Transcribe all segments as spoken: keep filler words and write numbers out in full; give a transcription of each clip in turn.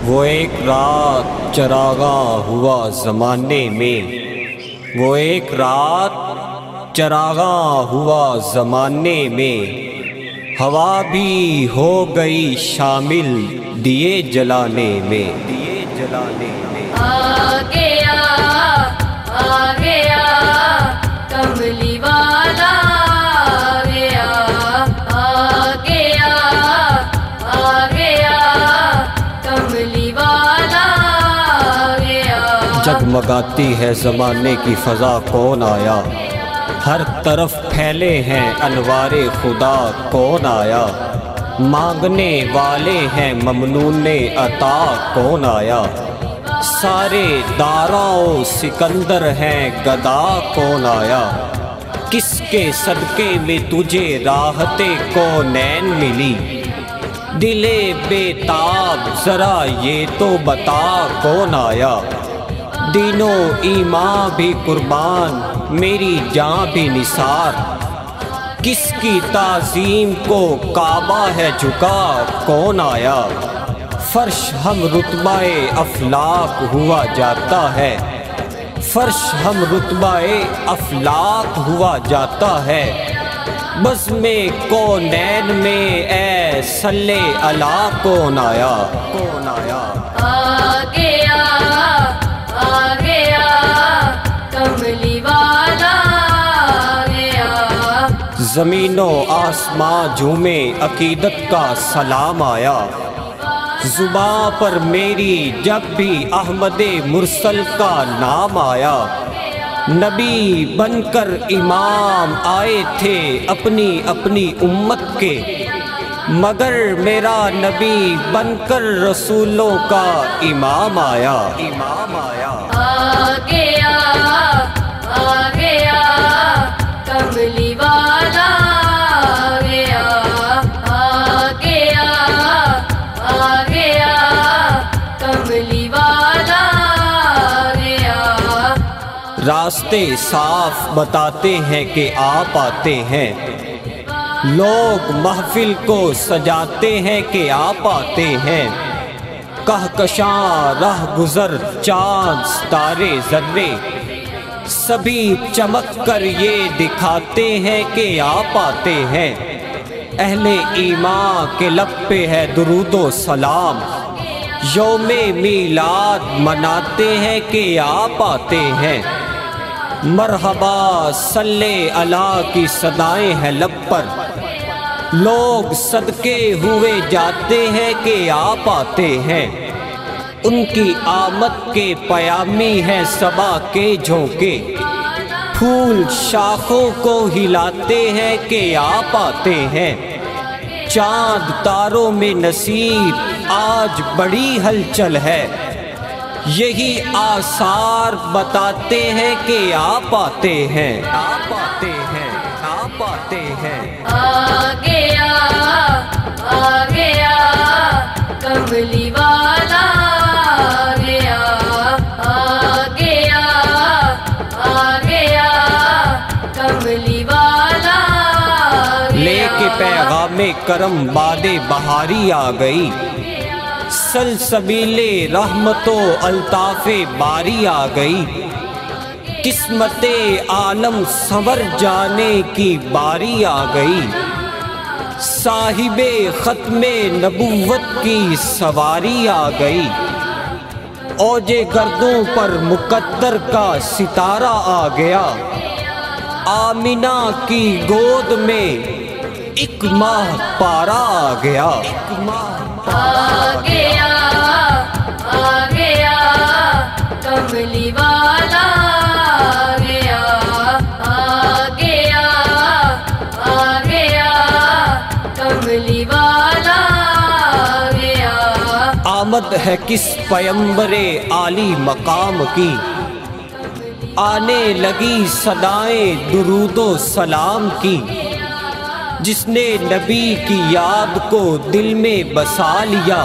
وہ ایک رات چراغاں ہوا زمانے میں، وہ ایک رات چراغاں ہوا زمانے میں، ہوا بھی ہو گئی شامل دیے جلانے میں، دیے جلانے میں۔ آ گیا آ گیا کملی والا آ گیا، آ گیا آ گیا کملی والا آ گیا۔ جگمگاتی ہے زمانے کی فضا، کون آیا؟ ہر طرف پھیلے ہیں انوار خدا، کون آیا؟ مانگنے والے ہیں ممنون عطا، کون آیا؟ سارے داراؤ سکندر ہیں گدا، کون آیا؟ کس کے صدقے میں تجھے راحت کونین ملی؟ دل بے تاب ذرا یہ تو بتا، کون آیا؟ دین و ایمان بھی قربان، میری جاں بھی نثار، کس کی تعظیم کو کعبہ ہے جھکا، کون آیا؟ فرش ہم رتبہ افلاک ہوا جاتا ہے، فرش ہم رتبہ افلاک ہوا جاتا ہے، بزم کونین میں اے صلی اللہ کون آیا؟ کون آیا؟ آ گیا آ گیا کملی والا آ گیا۔ زمین و آسمان جھومے عقیدت کا سلام آیا، زباں پر میری جب بھی احمد مرسل کا نام آیا، نبی بن کر امام آئے تھے اپنی اپنی امت کے، مگر میرا نبی بن کر رسولوں کا امام آیا، امام آیا۔ آ گیا آ گیا کملی والا آ گیا، آ گیا آ گیا کملی والا آ گیا۔ راستے صاف بتاتے ہیں کہ آپ آتے ہیں، لوگ محفل کو سجاتے ہیں کہ آپ آتے ہیں، کہکشاں رہ گزر چاند ستارے ذرے سبھی چمک کر یہ دکھاتے ہیں کہ آپ آتے ہیں، اہل ایمان کے لب پہ ہے درود و سلام، یوم میلاد مناتے ہیں کہ آپ آتے ہیں، مرحبا صلی اللہ کی صدائیں ہیں لب پر، لوگ صدقے ہوئے جاتے ہیں کہ آپ آتے ہیں، ان کی آمد کے پیامی ہیں صبا کے جھونکے، پھول شاخوں کو ہلاتے ہیں کہ آپ آتے ہیں، چاند تاروں میں نصیب آج بڑی ہلچل ہے، یہی آثار بتاتے ہیں کہ آپ آتے ہیں، آپ آتے ہیں، آپ آتے ہیں۔ آ گیا آ گیا کملی والا آ گیا، آ گیا آ گیا کملی والا آ گیا۔ لے کے پیغام کرم باد بہاری آ گئی، سلسبیل رحمت و الطاف باری آ گئی، قسمت عالم سنور جانے کی باری آ گئی، صاحب ختم نبوت کی سواری آ گئی، اوج گردوں پر مقدر کا ستارہ آ گیا، آمینہ کی گود میں ایک ماہ پارا آ گیا، ایک ماہ آ گیا آ گیا کملی والا آ گیا، آ گیا آ گیا کملی والا آ گیا۔ آمد ہے کس پیمبر عالی مقام کی، آنے لگی صدائیں درود و سلام کی، جس نے نبی کی یاد کو دل میں بسا لیا،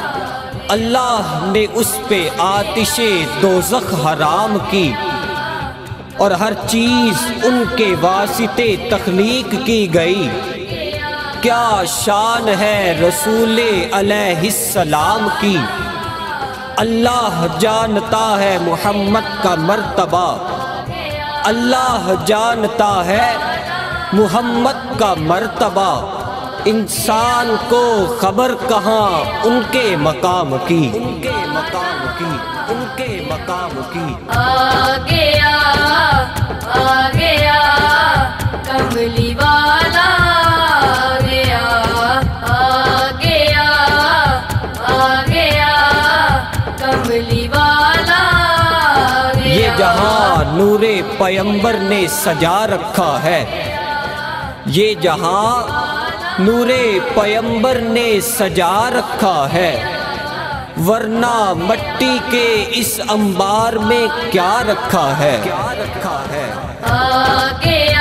اللہ نے اس پہ آتش دوزخ حرام کی، اور ہر چیز ان کے واسطے تخلیق کی گئی، کیا شان ہے رسول علیہ السلام کی، اللہ جانتا ہے محمد کا مرتبہ، اللہ جانتا ہے محمد کا مرتبہ، انسان کو خبر کہاں ان کے مقام کی، ان کے مقام کی، ان کے مقام کی۔ آ گیا آ گیا کملی والا آ گیا، آ گیا آ گیا کملی والا آ گیا۔ یہ جہاں نور پیمبر نے سجا رکھا ہے، یہ جہاں نور پیمبر نے سجا رکھا ہے، ورنہ مٹی کے اس انبار میں کیا رکھا ہے، کیا رکھا ہے۔ آ گیا